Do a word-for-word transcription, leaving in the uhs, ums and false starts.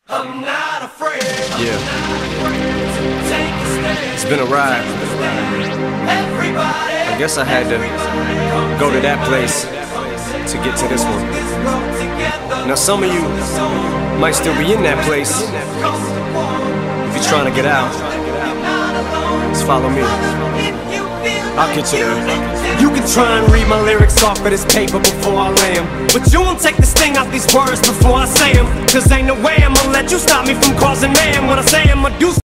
I'm not afraid. Yeah, Take a stand. it's been a ride. Everybody. I guess I had to go to that place to get to this one. Now some of you might still be in that place. If you're trying to get out, just follow me. I'll get you there. You can try and read my lyrics off of this paper before I lay 'em, but you won't take the sting out these words before I say 'em. Cause ain't no way I'ma let you stop me from causing mayhem. When I say I'ma do